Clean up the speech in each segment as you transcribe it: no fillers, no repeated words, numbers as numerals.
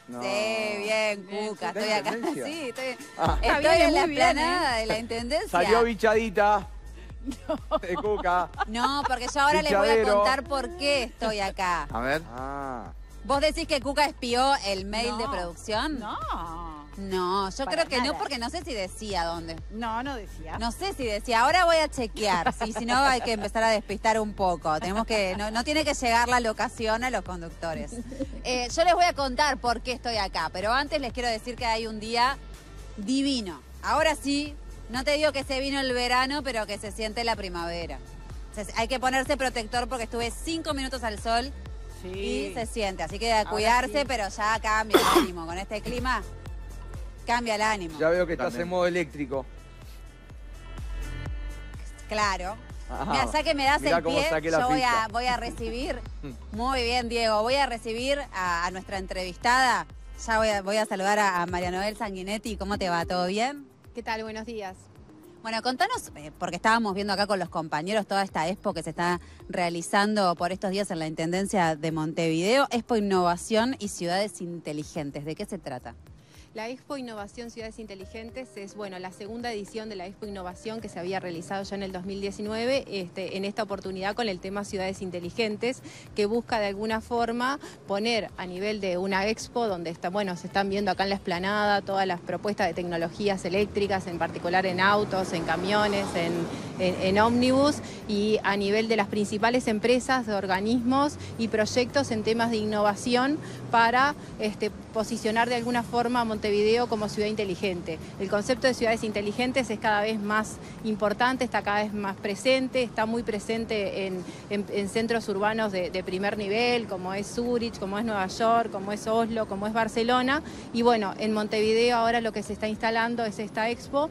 No. Sí, bien, Cuca, estoy acá. Intendencia? Sí, estoy viene en la muy bien, explanada de la Intendencia. Salió bichadita. De Cuca. No, porque yo ahora les voy a Bichadero. contar por qué estoy acá. A ver. Ah. ¿Vos decís que Cuca espió el mail de No. producción? No. No, yo Para creo que no, nada. porque no sé si decía dónde. No, no decía. No sé si decía, ahora voy a chequear, si no hay que empezar a despistar un poco. Tenemos que, no tiene que llegar la locación a los conductores. Yo les voy a contar por qué estoy acá, pero antes les quiero decir que hay un día divino. Ahora sí, no te digo que se vino el verano, pero que se siente la primavera. Hay que ponerse protector porque estuve 5 minutos al sol Sí. y se siente. Así que a cuidarse, sí. pero ya cambia el ánimo. Con este clima, cambia el ánimo. Ya veo que estás También. en modo eléctrico. Claro. Ajá. Mira, ya que me das Mirá el cómo pie, saqué la yo ficha. voy a recibir, muy bien Diego, voy a recibir a nuestra entrevistada. Ya voy a saludar a María Noel Sanguinetti. ¿Cómo te va? ¿Todo bien? ¿Qué tal? Buenos días. Bueno, contanos, porque estábamos viendo acá con los compañeros toda esta expo que se está realizando por estos días en la Intendencia de Montevideo, Expo Innovación y Ciudades Inteligentes. ¿De qué se trata? La Expo Innovación Ciudades Inteligentes es, bueno, la segunda edición de la Expo Innovación que se había realizado ya en el 2019, en esta oportunidad con el tema Ciudades Inteligentes, que busca de alguna forma poner a nivel de una expo donde está, bueno, se están viendo acá en la explanada todas las propuestas de tecnologías eléctricas, en particular en autos, en camiones, en ómnibus, y a nivel de las principales empresas, de organismos y proyectos en temas de innovación para posicionar de alguna forma a Montevideo como ciudad inteligente. El concepto de ciudades inteligentes es cada vez más importante, está cada vez más presente, está muy presente en centros urbanos de primer nivel, como es Zúrich, como es Nueva York, como es Oslo, como es Barcelona. Y bueno, en Montevideo ahora lo que se está instalando es esta expo.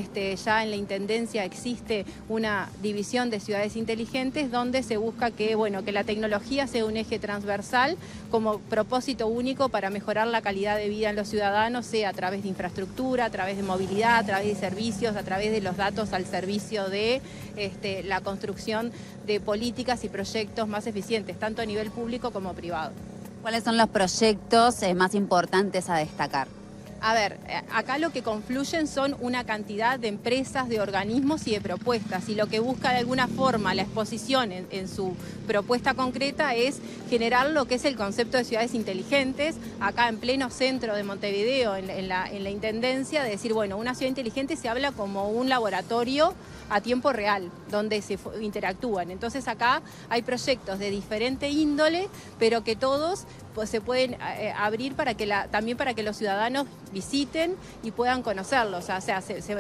Ya en la Intendencia existe una división de ciudades inteligentes donde se busca que, bueno, que la tecnología sea un eje transversal como propósito único para mejorar la calidad de vida en los ciudadanos, sea a través de infraestructura, a través de movilidad, a través de servicios, a través de los datos al servicio de la construcción de políticas y proyectos más eficientes, tanto a nivel público como privado. ¿Cuáles son los proyectos más importantes a destacar? A ver, acá lo que confluyen son una cantidad de empresas, de organismos y de propuestas, y lo que busca de alguna forma la exposición en su propuesta concreta es generar lo que es el concepto de ciudades inteligentes, acá en pleno centro de Montevideo, en la Intendencia, de decir, bueno, una ciudad inteligente se habla como un laboratorio a tiempo real, donde se interactúan. Entonces acá hay proyectos de diferente índole, pero que todos pues, se pueden abrir para que también para que los ciudadanos visiten y puedan conocerlos. O sea,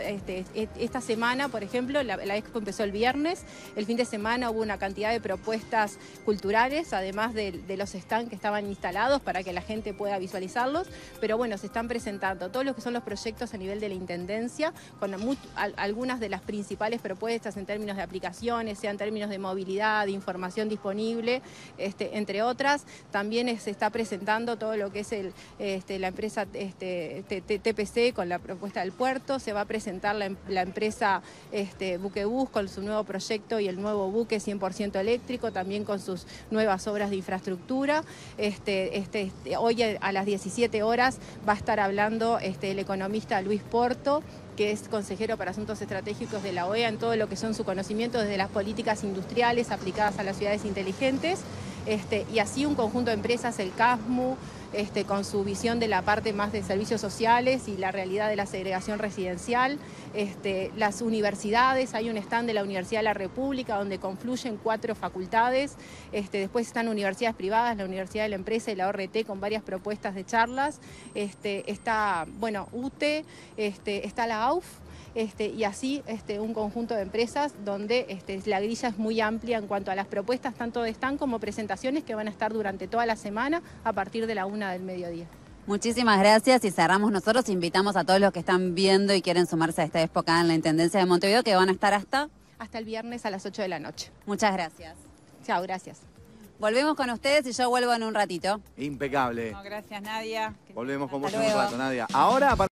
esta semana, por ejemplo, la expo empezó el viernes, el fin de semana hubo una cantidad de propuestas culturales, además de los stands que estaban instalados para que la gente pueda visualizarlos, pero bueno, se están presentando todos los que son los proyectos a nivel de la Intendencia, con algunas de las principales propuestas en términos de aplicaciones, sea en términos de movilidad, de información disponible, entre otras. También se está presentando todo lo que es la empresa TPC con la propuesta del puerto, se va a presentar la empresa Buquebus con su nuevo proyecto y el nuevo buque 100% eléctrico, también con sus nuevas obras de infraestructura. Hoy a las 17 horas va a estar hablando el economista Luis Porto, que es consejero para asuntos estratégicos de la OEA, en todo lo que son su conocimiento desde las políticas industriales aplicadas a las ciudades inteligentes, y así un conjunto de empresas, el CASMU, con su visión de la parte más de servicios sociales y la realidad de la segregación residencial, las universidades, hay un stand de la Universidad de la República donde confluyen 4 facultades, después están universidades privadas, la Universidad de la Empresa y la ORT con varias propuestas de charlas, está, bueno, UTE, está la AUF, y así un conjunto de empresas donde la grilla es muy amplia en cuanto a las propuestas, tanto de stand como presentaciones que van a estar durante toda la semana a partir de la 1 del mediodía. Muchísimas gracias y cerramos nosotros. Invitamos a todos los que están viendo y quieren sumarse a esta expo acá en la Intendencia de Montevideo, que van a estar hasta el viernes a las 8 de la noche. Muchas gracias. Chao, gracias. Volvemos con ustedes y yo vuelvo en un ratito. Impecable. No, gracias, Nadia. Volvemos con vos Hasta en un luego. rato, Nadia. Ahora...